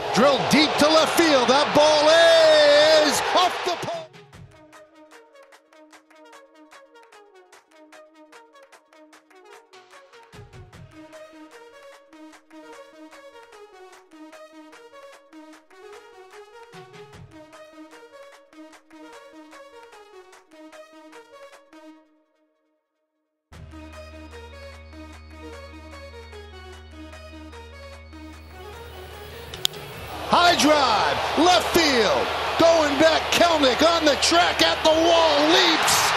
Drilled deep to left field. That ball is off the pole. High drive, left field, going back, Kelenic on the track at the wall, leaps.